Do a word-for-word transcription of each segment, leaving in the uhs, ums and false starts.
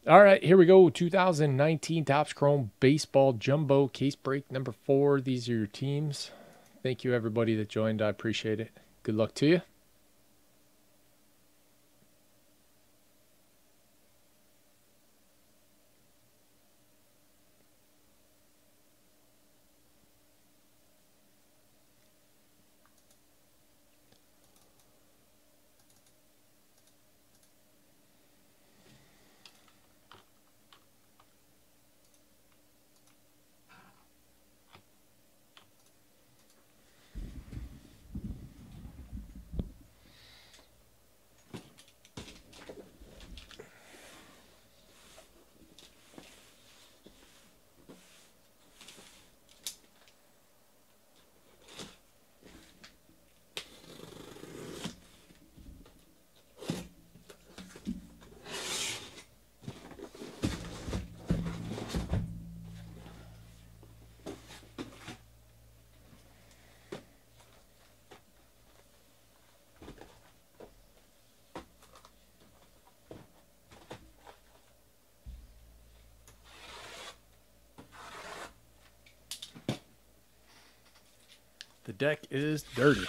All right, here we go. two thousand nineteen Topps Chrome Baseball Jumbo Case Break number four. These are your teams. Thank you, everybody that joined. I appreciate it. Good luck to you. The deck is dirty.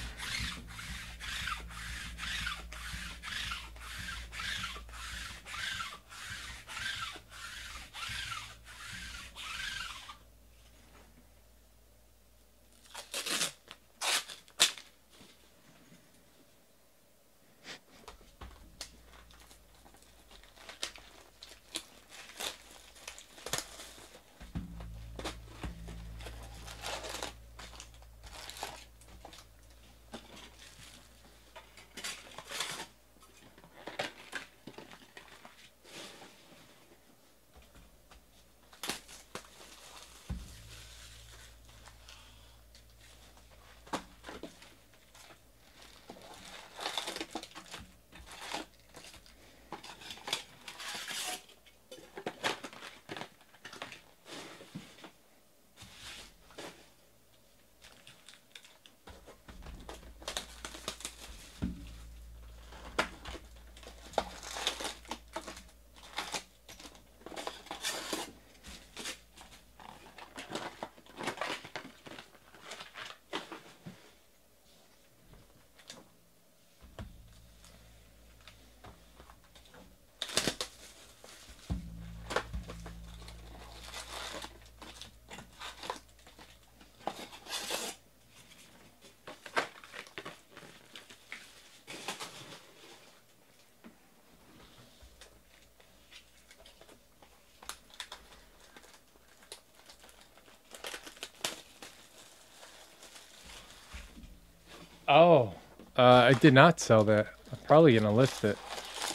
Oh, uh, I did not sell that. I'm probably going to list it.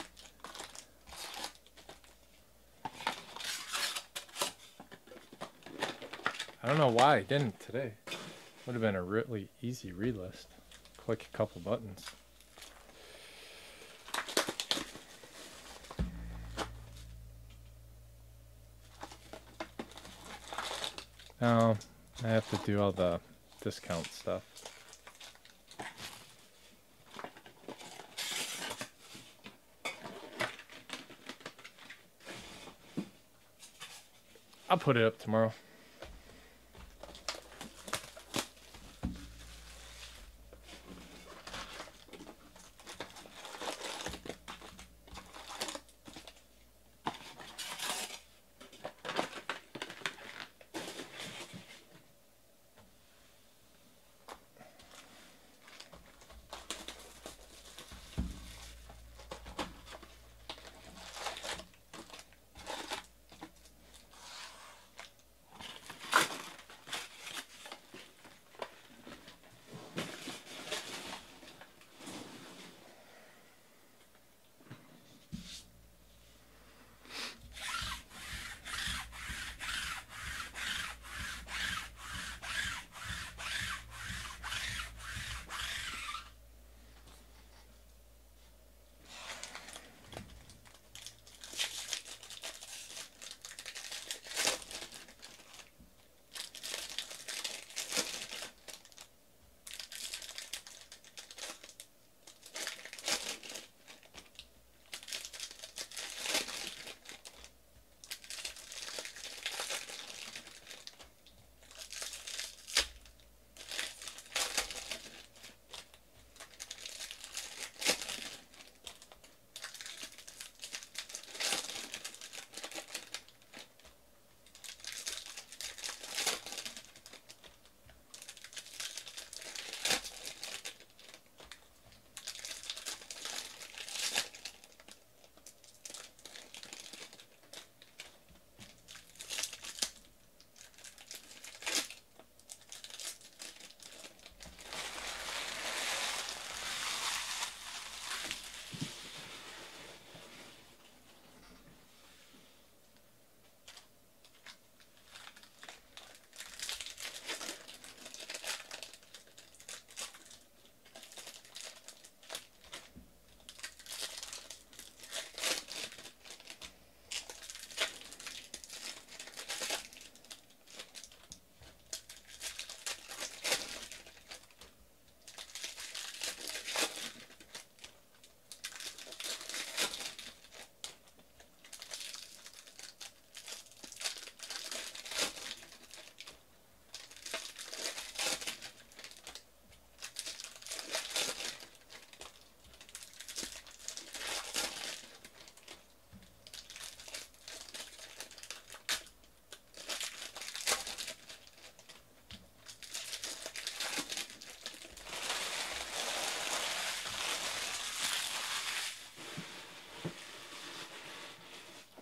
I don't know why I didn't today. Would have been a really easy relist. Click a couple buttons. Now I have to do all the discount stuff. I'll put it up tomorrow.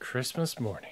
Christmas morning.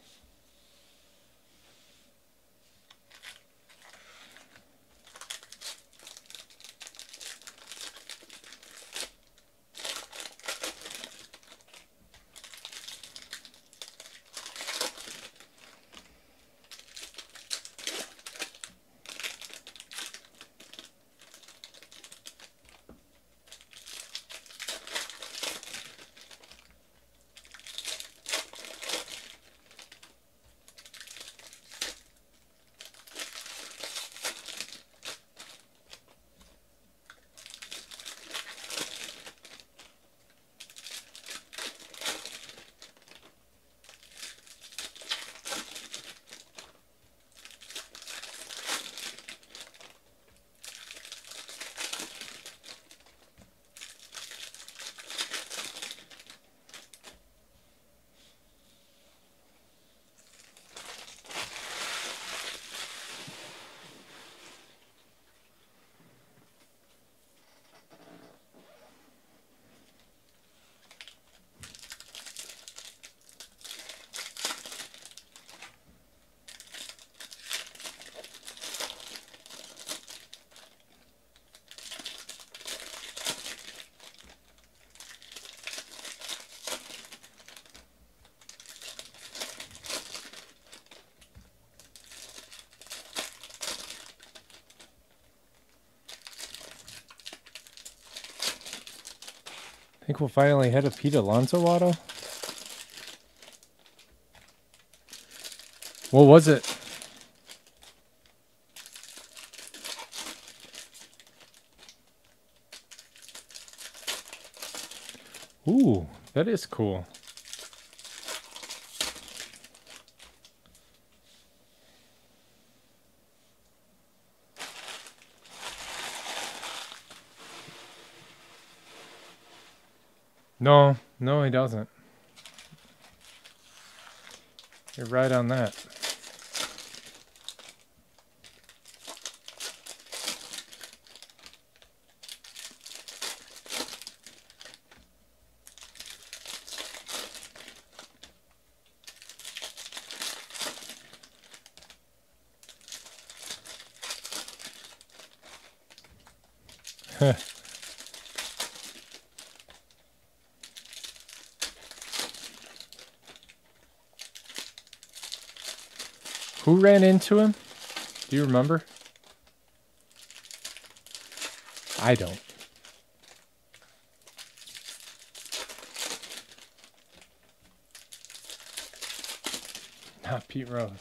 I think we'll finally hit a Pete Alonso auto. What was it? Ooh, that is cool. No, no, he doesn't. You're right on that. Who ran into him? Do you remember? I don't. Not Pete Rose.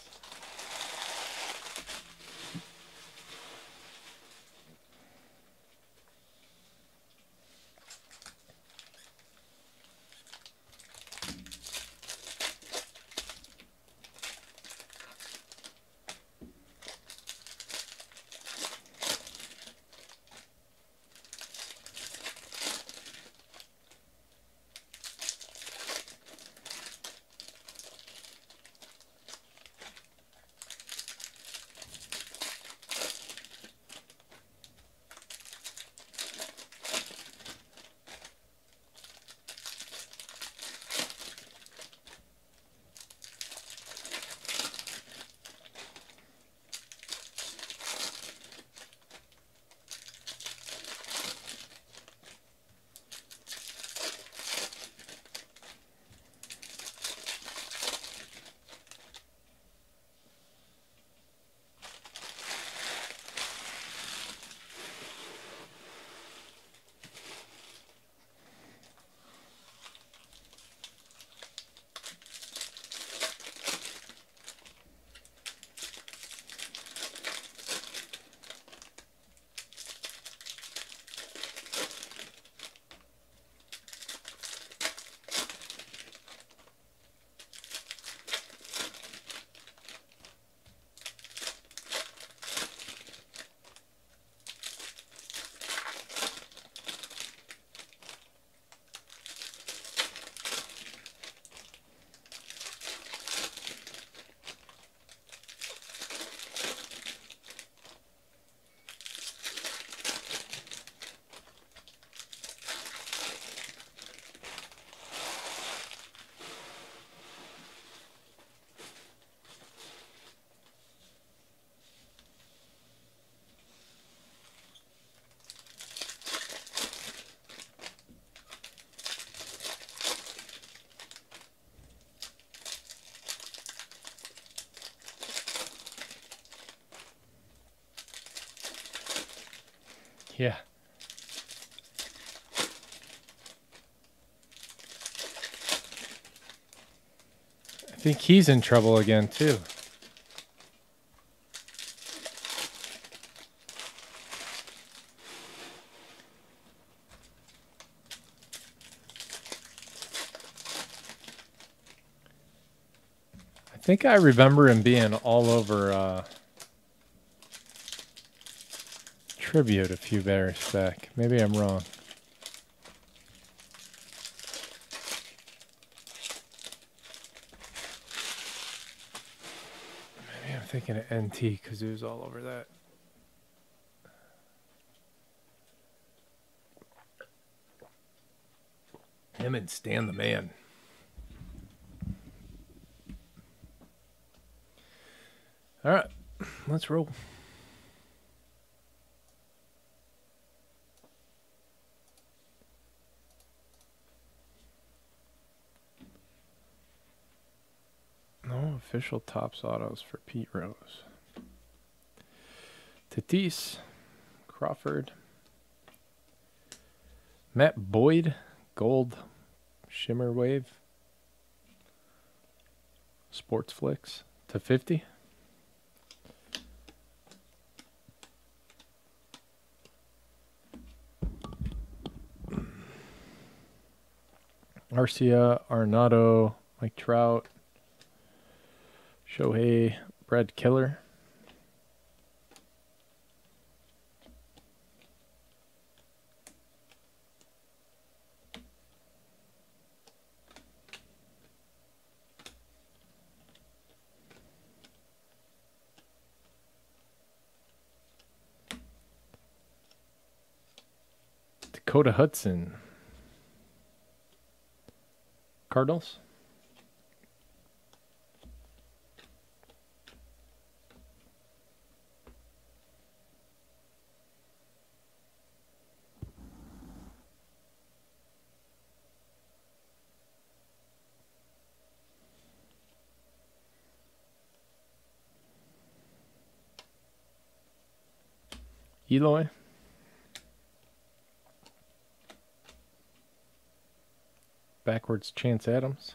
Yeah. I think he's in trouble again, too. I think I remember him being all over uh, Tribute a few bears back. Maybe I'm wrong. Maybe I'm thinking of N T because it was all over that. Him and Stan the Man. All right, let's roll. No official Topps autos for Pete Rose. Tatis, Crawford, Matt Boyd, Gold, Shimmer Wave, Sports Flicks to fifty. Arcia, Arnado, Mike Trout, Shohei, Brad Keller. Dakota Hudson. Cardinals. Eloy. Backwards Chance Adams.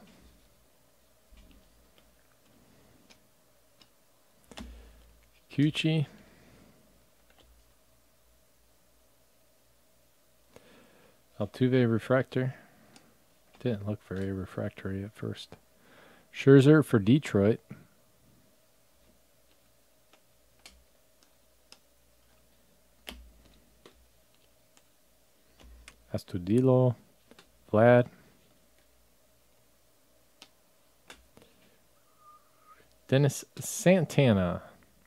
Cucci. Altuve Refractor. Didn't look very refractory at first. Scherzer for Detroit. Astudillo. Vlad. Dennis Santana.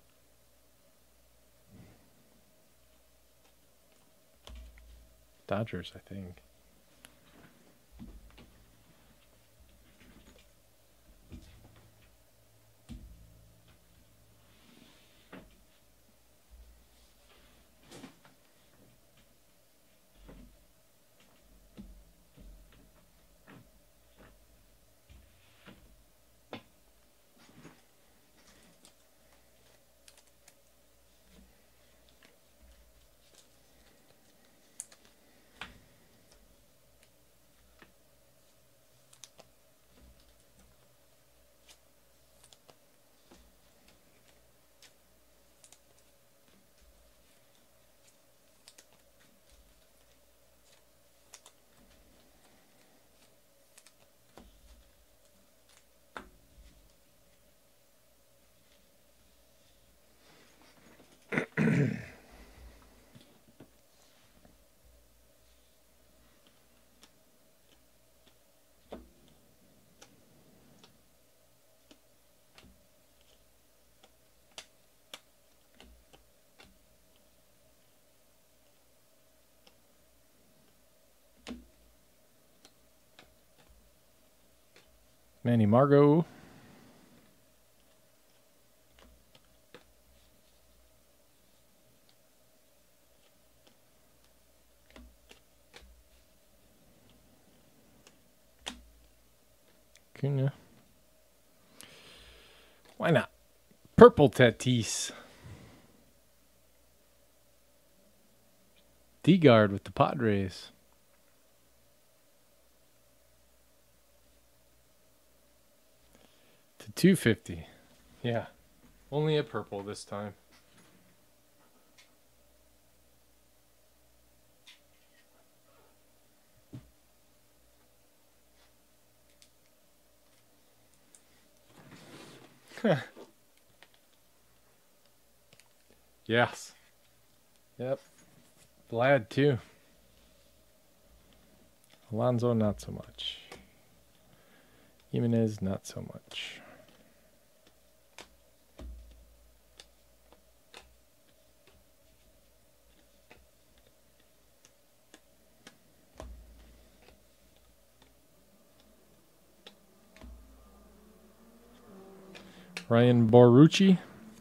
Dodgers, I think. Manny Margot. Cunha. Why not? Purple Tatis. D-Guard with the Padres. To two fifty. Yeah. Only a purple this time. Yes. Yep. Vlad too. Alonso not so much. Jimenez not so much. Ryan Borucci.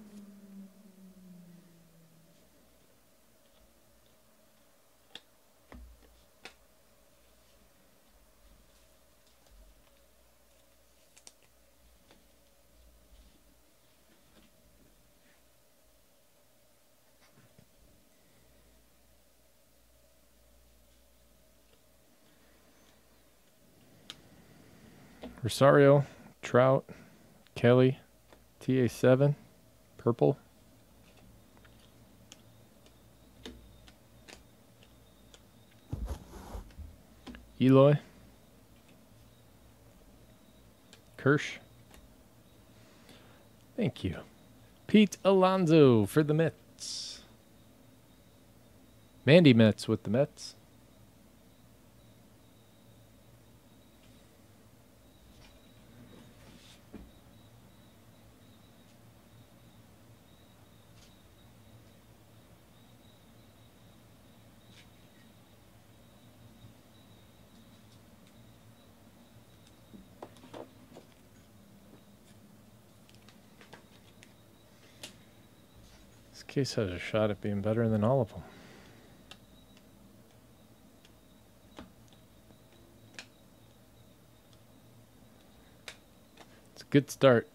Rosario, Trout, Kelly, T A seven, purple. Eloy. Kirsch. Thank you. Pete Alonso for the Mets. Mandy Mets with the Mets. This case has a shot at being better than all of them. It's a good start.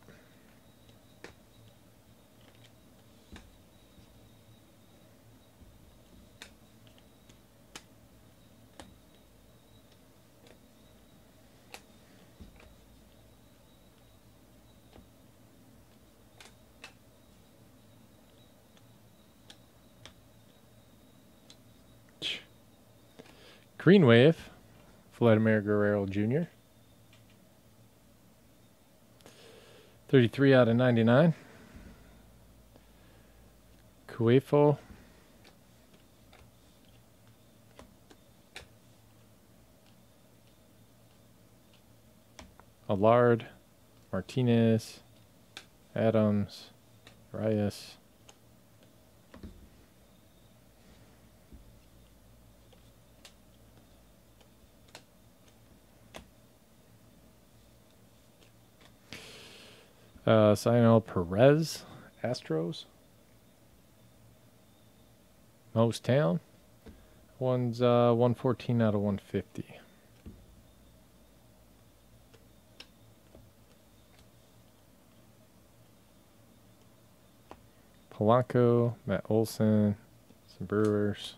Green Wave, Vladimir Guerrero Junior thirty-three out of ninety-nine. Cuefo. Allard, Martinez, Adams, Reyes. Uh, Sionel Perez, Astros. Most Town. One's uh, one fourteen out of one fifty. Polanco, Matt Olson, some Brewers.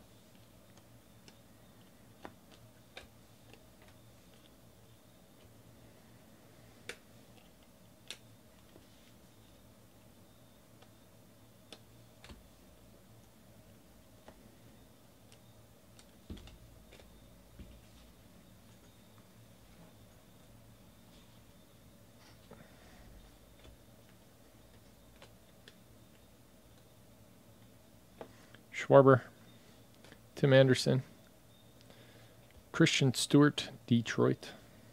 Schwarber, Tim Anderson, Christian Stewart, Detroit.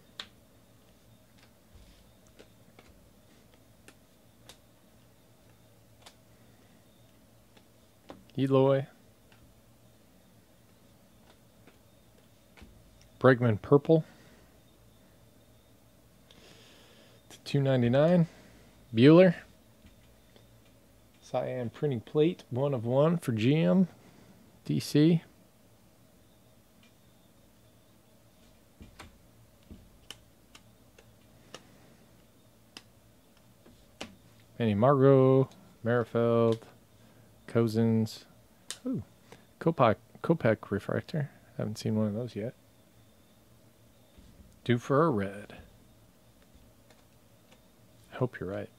Eloy. Bregman purple. To two ninety-nine. Bueller. Cyan printing plate, one of one for G M, D C. Manny Margot, Merrifield, Cozens. Ooh, Kopech Kopech refractor. Haven't seen one of those yet. Due for a red. I hope you're right.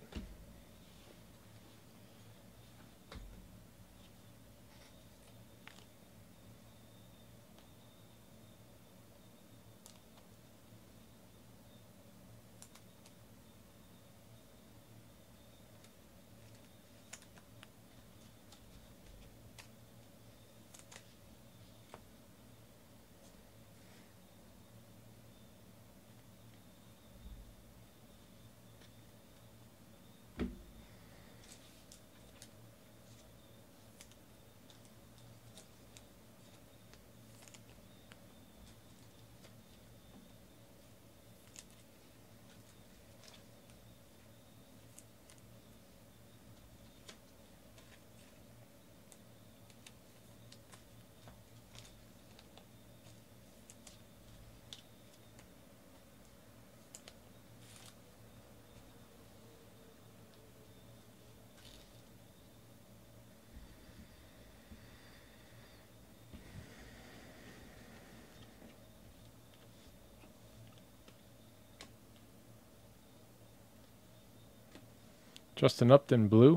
Justin Upton blue.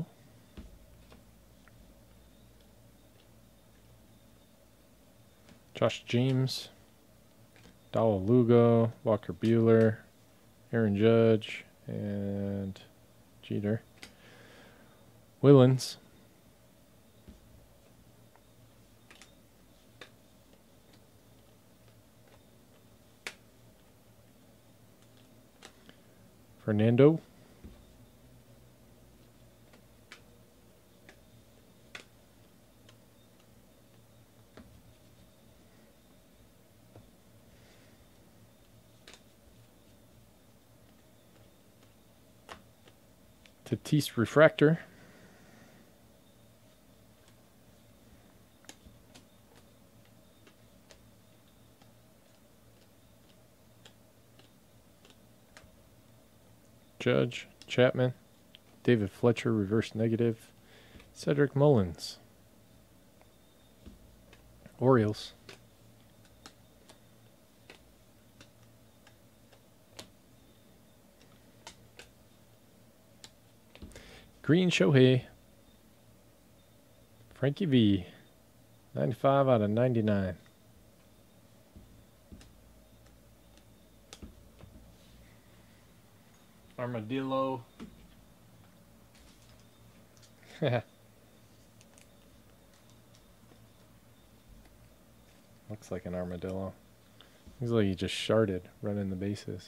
Josh James. Dowell Lugo. Walker Buehler. Aaron Judge. And Jeter. Willens. Fernando. Tatis refractor. Judge, Chapman, David Fletcher, reverse negative, Cedric Mullins. Orioles. Green Shohei. Frankie V. ninety-five out of ninety-nine. Armadillo. Looks like an armadillo. Looks like he just sharted running the bases.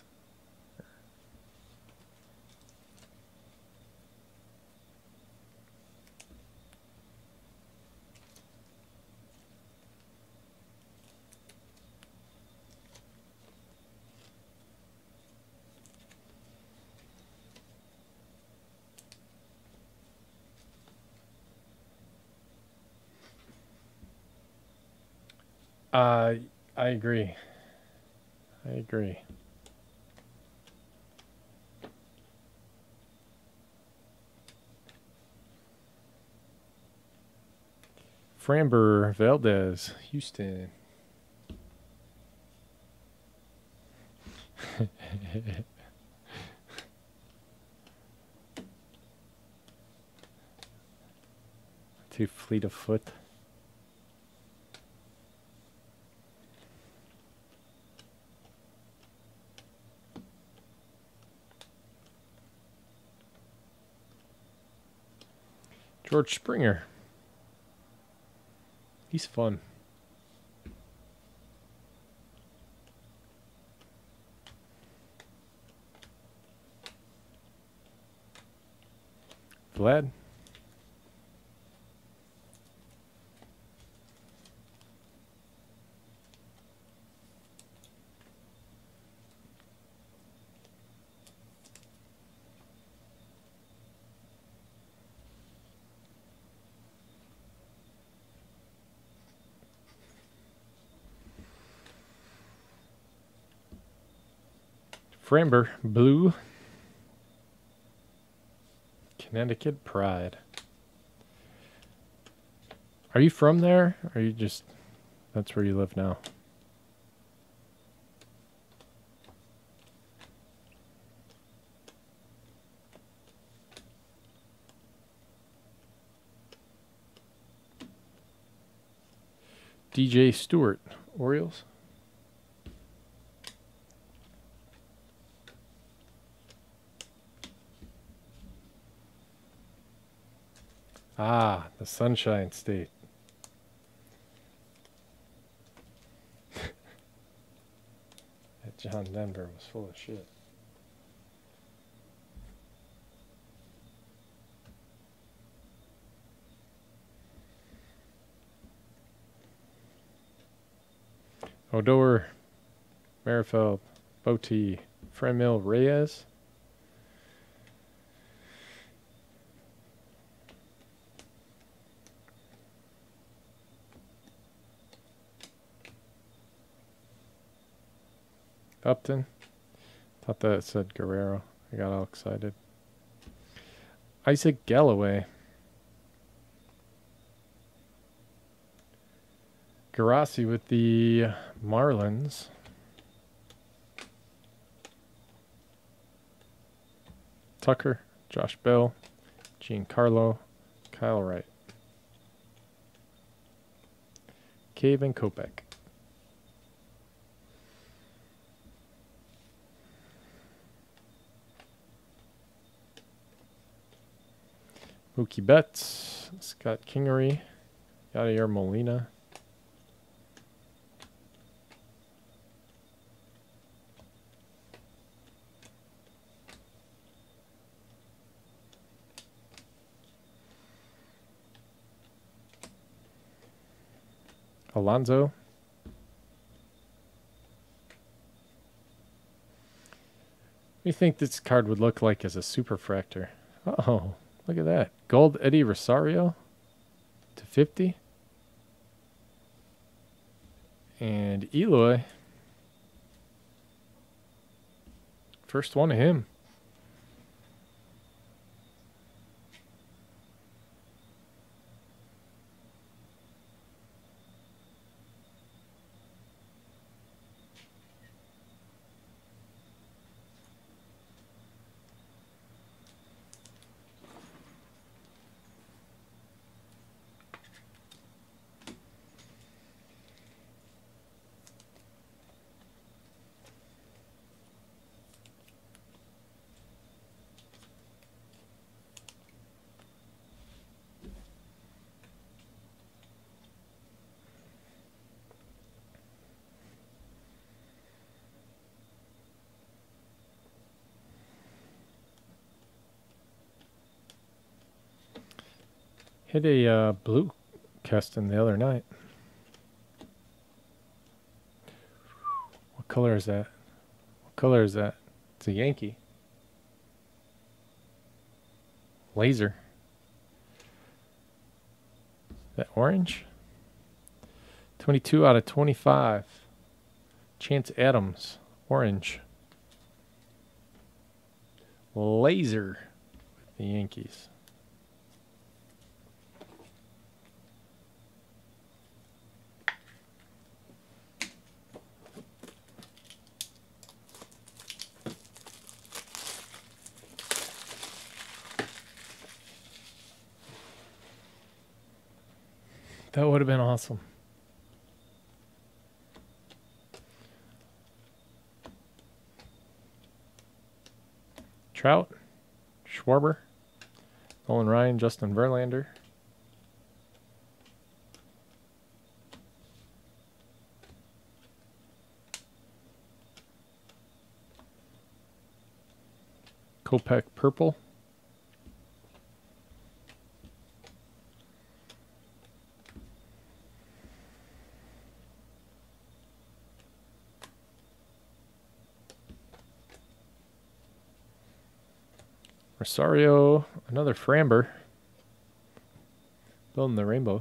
Uh, I agree. I agree. Framber Valdez, Houston. Too fleet of foot. George Springer. He's fun. Vlad. Framber, blue. Connecticut Pride. Are you from there? Or are you just That's where you live now. D J Stewart, Orioles. Ah, the Sunshine State. That John Denver was full of shit. Odor, Merrifield, Boti, Fremil Reyes. Upton. Thought that said Guerrero. I got all excited. Isaac Galloway. Garasi with the Marlins. Tucker, Josh Bell, Giancarlo, Kyle Wright. Cave and Kopech. Mookie Betts, Scott Kingery, Yadier Molina. Alonso. What do you think this card would look like as a superfractor? Oh, look at that. Gold Eddie Rosario to fifty. And Eloy. First one of him. Hit a uh, blue Keston the other night. What color is that? What color is that? It's a Yankee. Laser. Is that orange? twenty-two out of twenty-five. Chance Adams. Orange. Laser with the Yankees. That would have been awesome. Trout, Schwarber, Nolan Ryan, Justin Verlander. Kopech purple. Rosario, another Framber. Building the rainbow.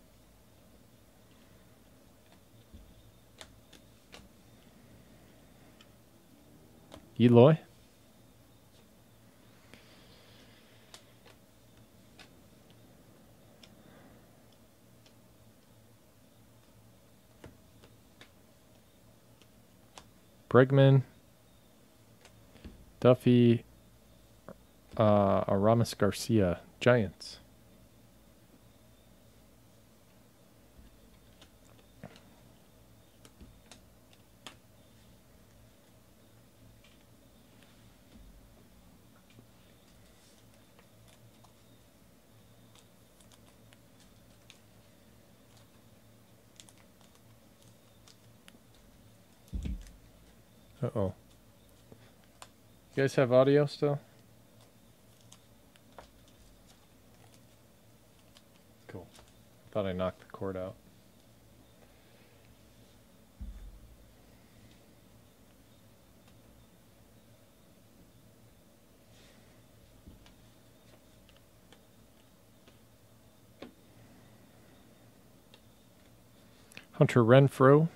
Eloy. Bregman, Duffy, uh, Aramis Garcia, Giants. Uh-oh. You guys have audio still? Cool. Thought I knocked the cord out. Hunter Renfroe.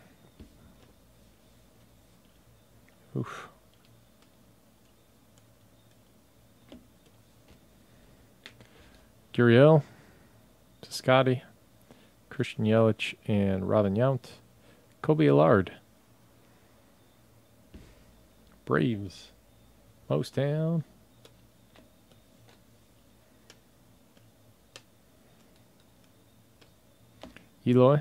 Oof. Gurriel, Scotty, Christian Yelich, and Robin Yount. Kobe Allard. Braves. Mostown. Eloy.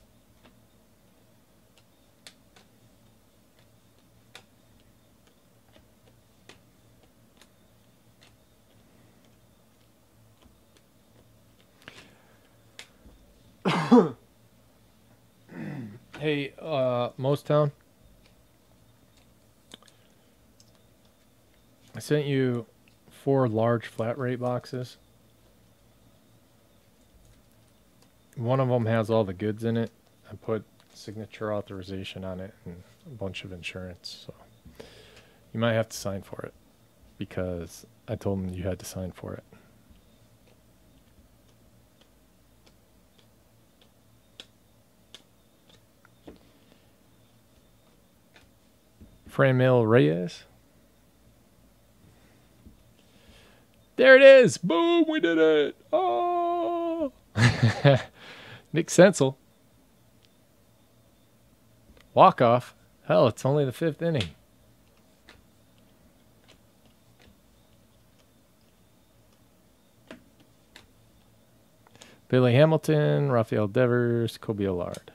Hey, uh, Mostown. I sent you four large flat rate boxes. One of them has all the goods in it. I put signature authorization on it and a bunch of insurance. So you might have to sign for it because I told them you had to sign for it. Franmil Reyes. There it is. Boom, we did it. Oh. Nick Senzel. Walk-off. Hell, it's only the fifth inning. Billy Hamilton, Rafael Devers, Kobe Allard.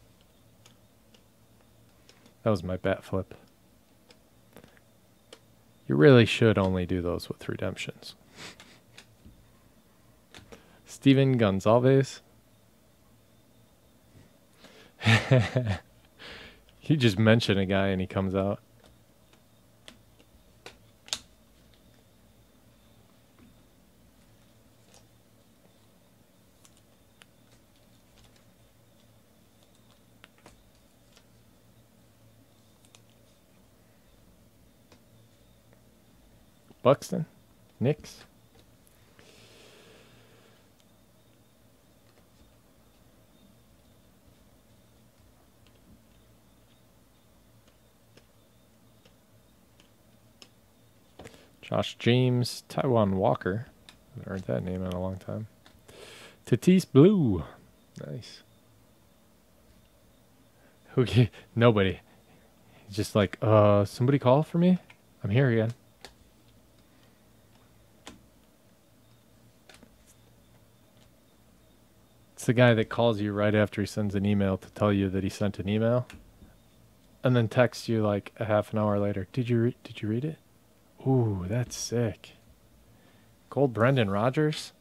That was my bat flip. You really should only do those with redemptions. Steven Gonzalez. You just mention a guy and he comes out. Buxton, Knicks. Josh James, Taiwan Walker. Haven't heard that name in a long time. Tatis Blue. Nice. Who? Nobody. He's just like, uh, somebody call for me? I'm here again. It's the guy that calls you right after he sends an email to tell you that he sent an email, and then texts you like a half an hour later. Did you re- did you read it? Ooh, that's sick. Gold Brendan Rodgers.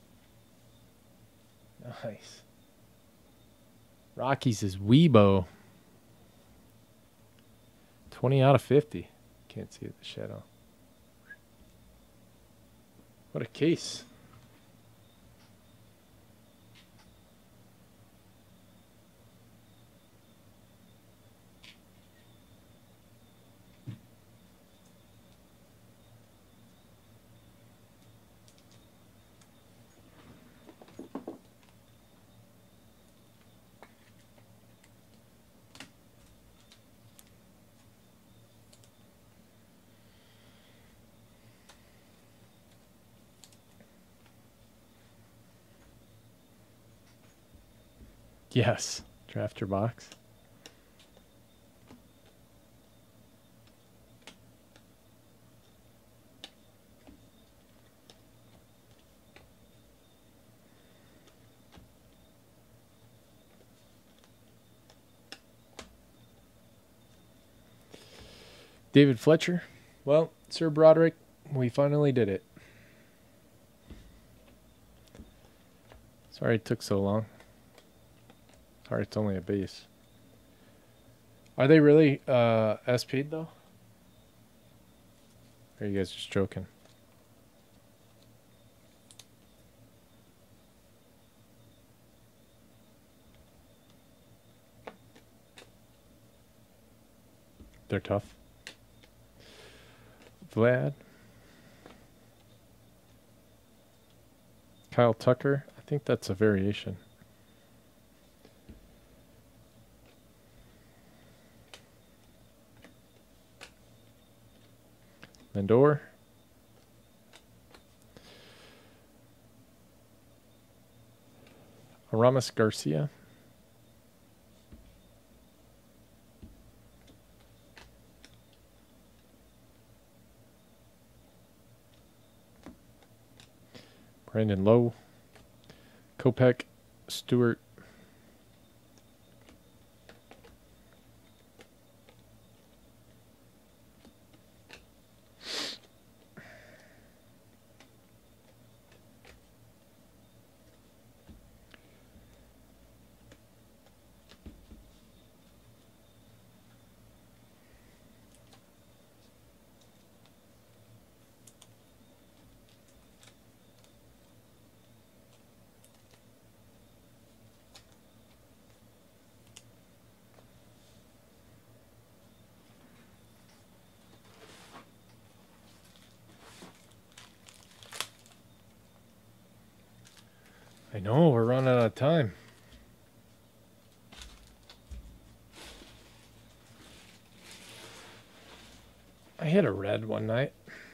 Nice. Rockies is Weibo. twenty out of fifty. Can't see it, the shadow. What a case. Yes. Draft your box. David Fletcher. Well, Sir Broderick, we finally did it. Sorry it took so long. Sorry it's only a base. Are they really uh, S P'd though? Or are you guys just joking? They're tough. Vlad. Kyle Tucker. I think that's a variation. Lindor. Aramis Garcia. Brandon Lowe. Kopech. Stewart. I know, we're running out of time. I hit a red one night.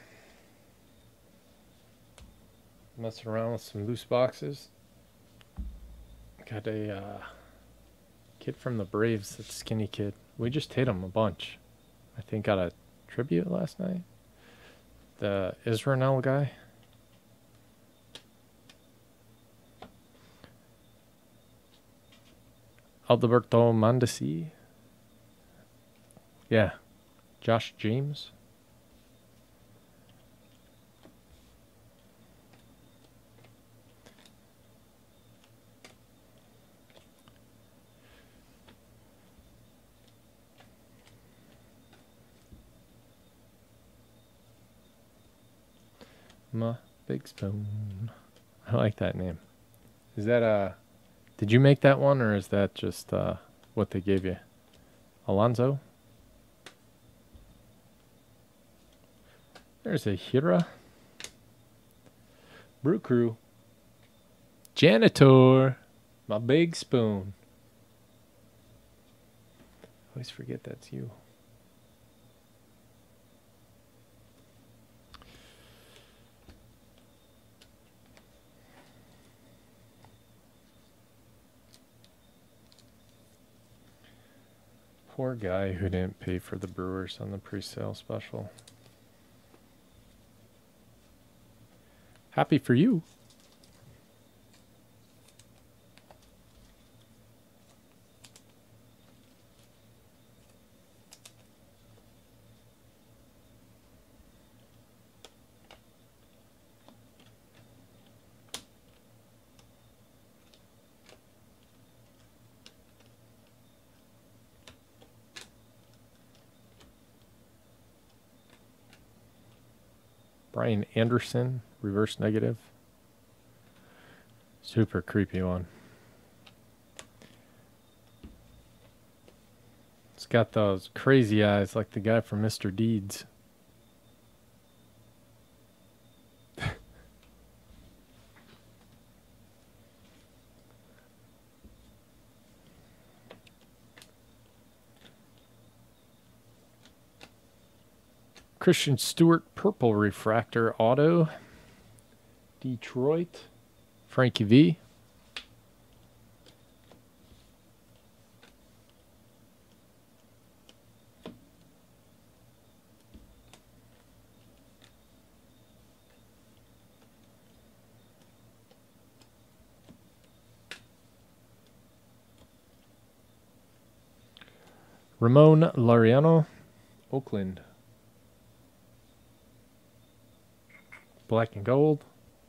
Messing around with some loose boxes. Got a uh, kid from the Braves, that skinny kid. We just hit him a bunch. I think got a tribute last night. The Israel guy. Alberto Mondesi. Yeah. Josh James. My Big Spoon. I like that name. Is that a... Did you make that one, or is that just uh, what they gave you? Alonzo? There's a Hira. Brew Crew. Janitor. My Big Spoon. I always forget that's you. Poor guy who didn't pay for the Brewers on the pre-sale special. Happy for you. Brian Anderson, reverse negative. Super creepy one. It's got those crazy eyes like the guy from Mister Deeds. Christian Stewart, purple refractor auto. Detroit. Frankie V. Ramon Laureano, Oakland. black and gold.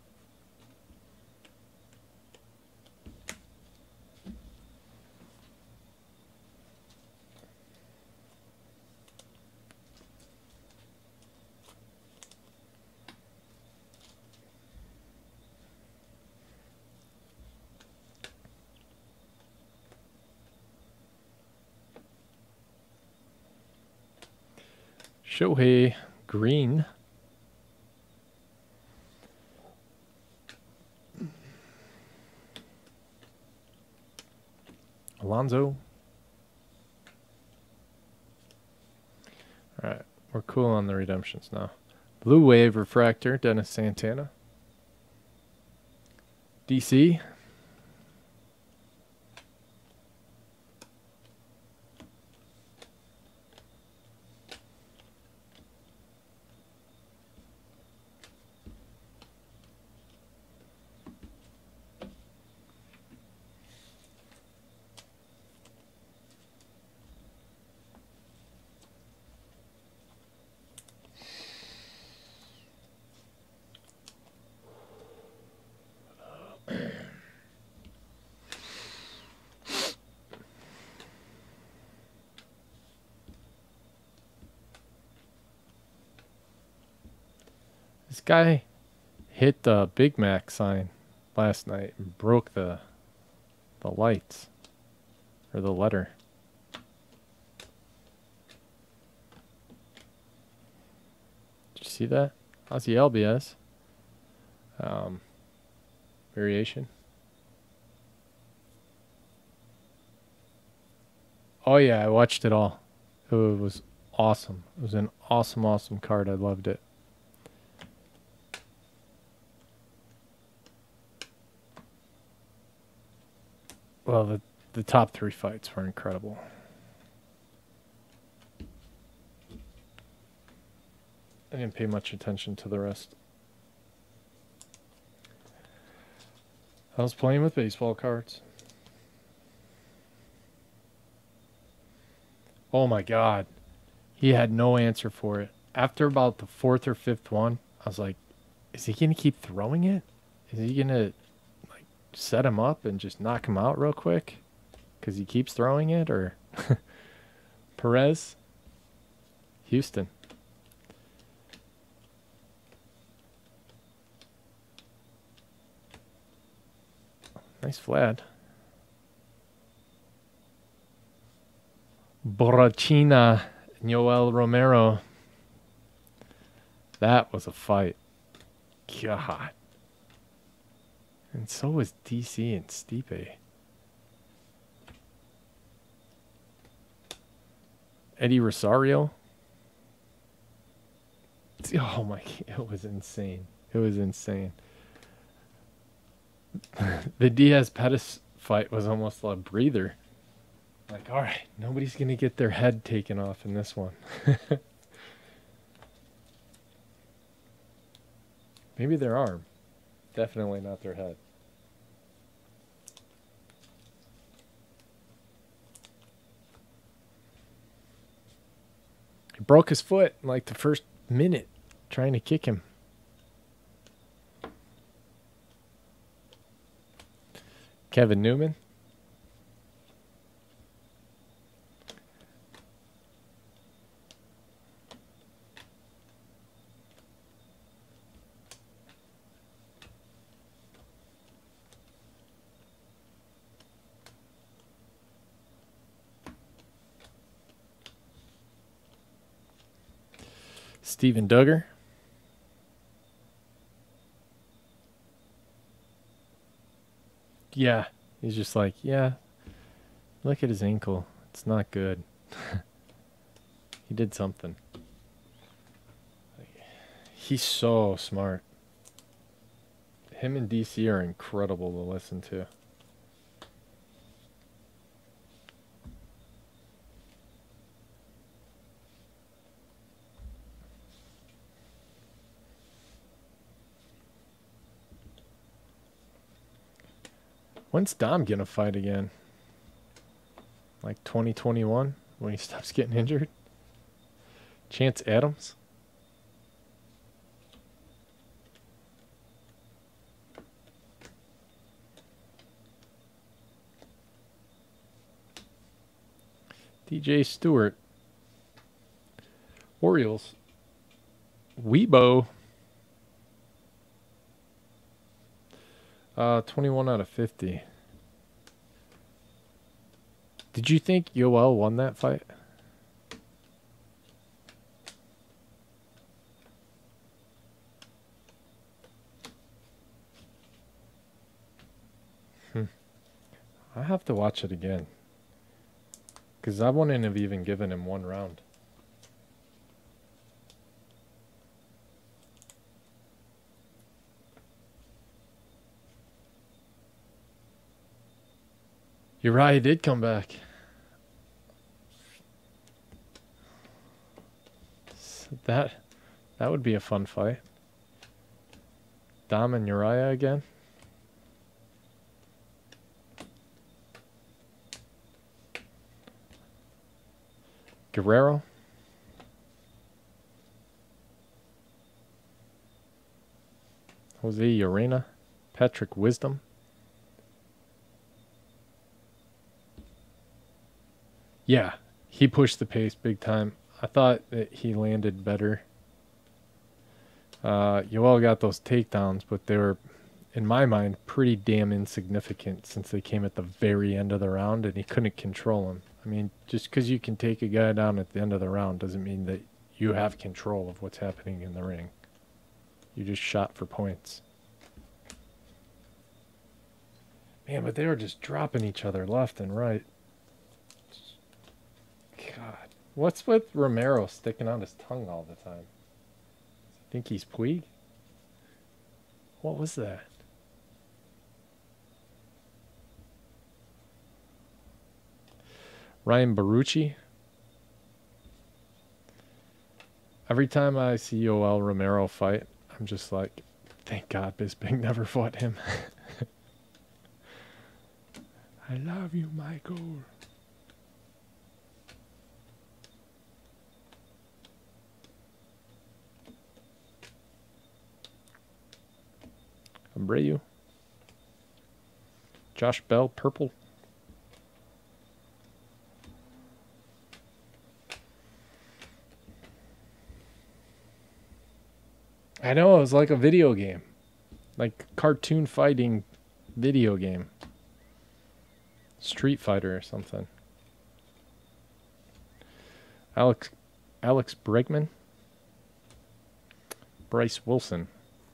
Shohei Green. Alonzo. All right, we're cool on the redemptions now. Blue Wave Refractor, Dennis Santana. D C. This guy hit the Big Mac sign last night and broke the the lights or the letter. Did you see that? Ozzy Albies. Um, variation. Oh yeah, I watched it all. It was awesome. It was an awesome, awesome card. I loved it. Well, the, the top three fights were incredible. I didn't pay much attention to the rest. I was playing with baseball cards. Oh my God. He had no answer for it. After about the fourth or fifth one, I was like, is he going to keep throwing it? Is he going to set him up and just knock him out real quick because he keeps throwing it? Or Perez, Houston. Nice Vlad. Borrachina, Noel Romero. That was a fight. God. And so was D C and Stipe. Eddie Rosario. Oh my, it was insane. It was insane. The Diaz Pettis fight was almost a breather. Like, all right, nobody's going to get their head taken off in this one. Maybe their arm. Definitely not their head. He broke his foot in like the first minute trying to kick him. Kevin Newman. Steven Duggar. Yeah, he's just like, yeah, look at his ankle. It's not good. He did something. He's so smart. Him and D C are incredible to listen to. When's Dom gonna fight again? Like twenty twenty-one when he stops getting injured? Chance Adams? D J Stewart. Orioles. Weibo. Uh, twenty-one out of fifty. Did you think Yoel won that fight? Hmm. I have to watch it again. Because I wouldn't have even given him one round. Uriah did come back. So that that would be a fun fight. Dom and Uriah again. Guerrero. Jose Urena. Patrick Wisdom. Yeah, he pushed the pace big time. I thought that he landed better. Uh, Yoel got those takedowns, but they were, in my mind, pretty damn insignificant since they came at the very end of the round and he couldn't control them. I mean, just because you can take a guy down at the end of the round doesn't mean that you have control of what's happening in the ring. You just shot for points. Man, but they were just dropping each other left and right. God. What's with Romero sticking out his tongue all the time? I think he's Puig? What was that? Ryan Barucci. Every time I see Yoel Romero fight, I'm just like, thank God Bisping never fought him. I love you, Michael. Abreu. Josh Bell, purple. I know, it was like a video game. Like cartoon fighting video game. Street Fighter or something. Alex Alex Bregman. Bryce Wilson.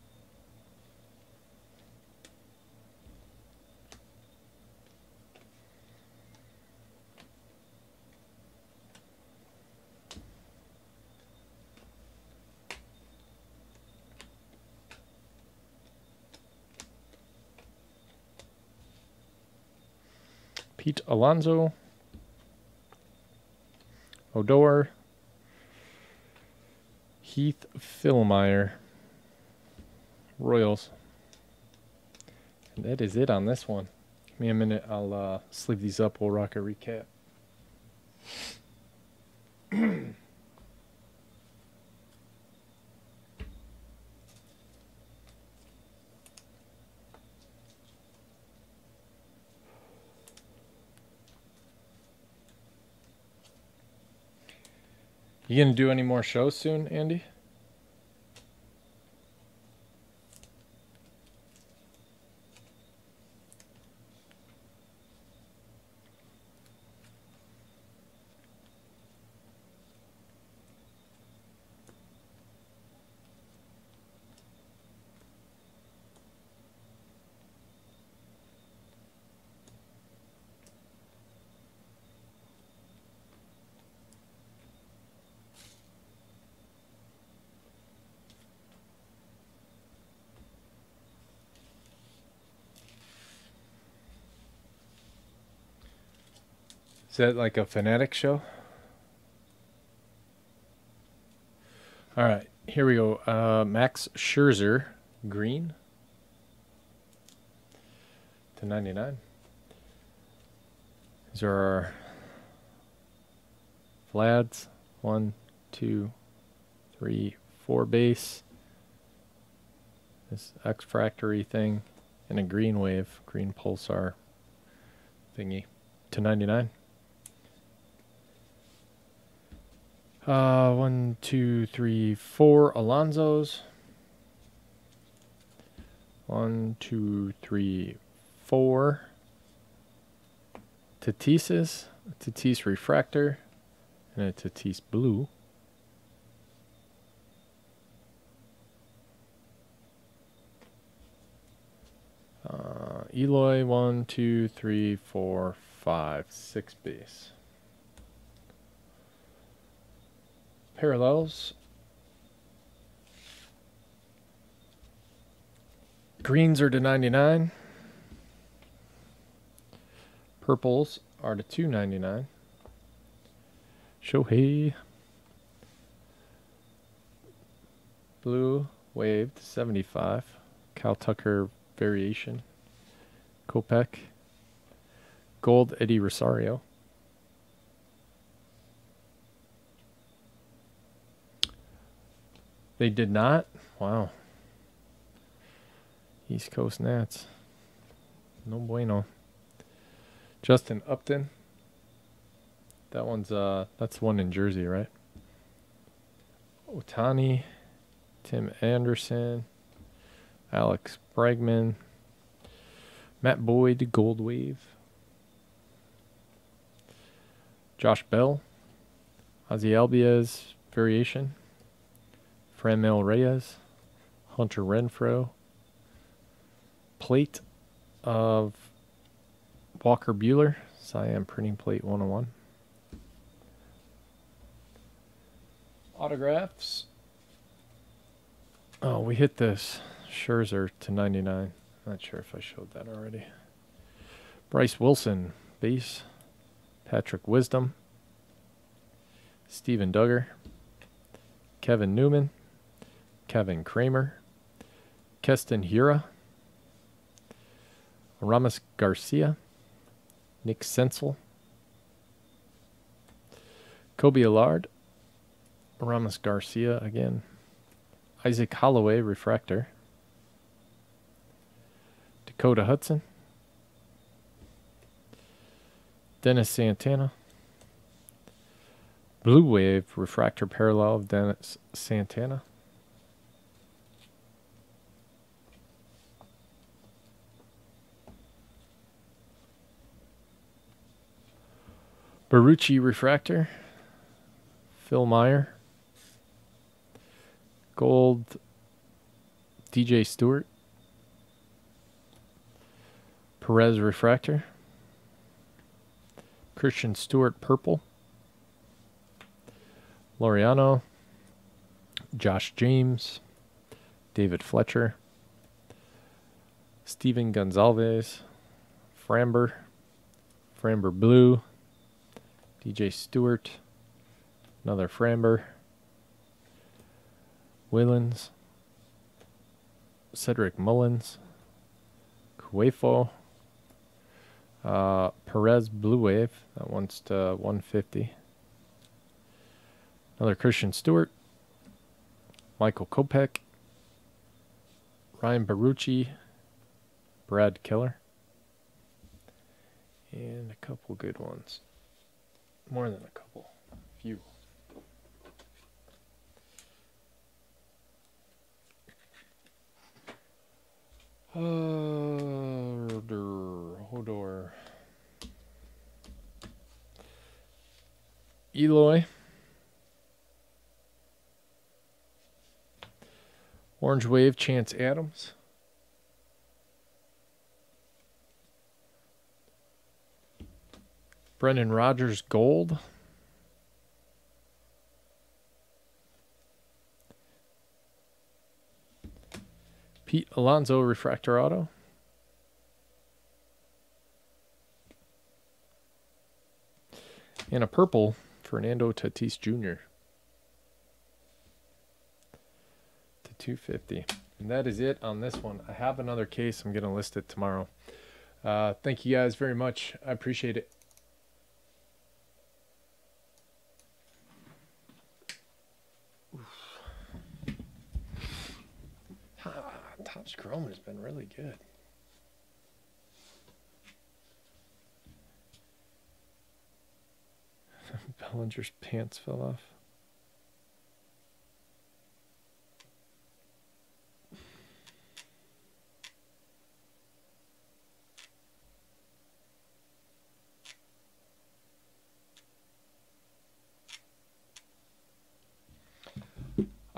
Pete Alonso. Odor. Heath Philmeyer. Royals. And that is it on this one. Give me a minute. I'll uh, sleeve these up. We'll rock a recap. You gonna do any more shows soon, Andy? Is that like a Fanatic show? All right, here we go. Uh, Max Scherzer, green to ninety-nine. These are our Vlads. One, two, three, four base. This X-Fractory thing. And a green wave, green pulsar thingy to ninety-nine. Uh, one, two, three, four Alonzos. One, two, three, four Tatises, a Tatis Refractor, and a Tatis Blue. Uh, Eloy, one, two, three, four, five, six base. Parallels. Greens are to ninety-nine. Purples are to two ninety-nine. Shohei. Blue wave to seventy-five. Cal Tucker variation. Kopech. Gold Eddie Rosario. They did not? Wow. East Coast Nats. No bueno. Justin Upton. That one's uh that's one in Jersey, right? Otani, Tim Anderson, Alex Bregman, Matt Boyd, Gold Wave, Josh Bell, Ozzie Albies variation, Franmil Reyes, Hunter Renfroe, plate of Walker Buehler, Cyan Printing Plate one oh one. Autographs. Oh, we hit this. Scherzer to ninety-nine. Not sure if I showed that already. Bryce Wilson, base. Patrick Wisdom. Steven Duggar. Kevin Newman. Kevin Kramer. Keston Hiura. Ramos Garcia. Nick Senzel. Kobe Allard. Ramos Garcia again. Isaac Holloway, refractor. Dakota Hudson. Dennis Santana. Blue Wave, refractor parallel of Dennis Santana. Barucci refractor. Phil Meyer. Gold D J Stewart. Perez refractor. Christian Stewart purple. Laureano. Josh James. David Fletcher. Steven Gonzalez. Framber. Framber blue. D J Stewart. Another Framber. Willens. Cedric Mullins. Cuefo. Uh, Perez Blue Wave. That one's to one fifty. Another Christian Stewart. Michael Kopech. Ryan Barucci. Brad Keller. And a couple good ones. More than a couple. Few. Hodor. Hodor. Eloy. Orange Wave, Chance Adams. Brendan Rodgers, gold. Pete Alonso, refractor auto. And a purple, Fernando Tatis Junior to two fifty. And that is it on this one. I have another case. I'm going to list it tomorrow. Uh, thank you guys very much. I appreciate it. Topps Chrome has been really good. Bellinger's pants fell off.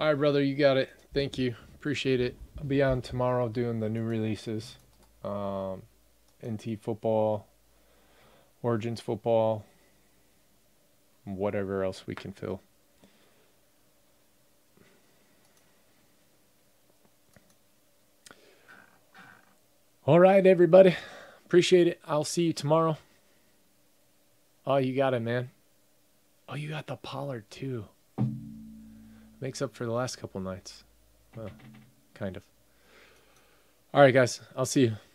All right, brother, you got it. Thank you. Appreciate it. I'll be on tomorrow doing the new releases. Um, N T football, Origins football, whatever else we can fill. All right, everybody. Appreciate it. I'll see you tomorrow. Oh, you got it, man. Oh, you got the Pollard, too. Makes up for the last couple nights. Well, kind of. All right, guys. I'll see you.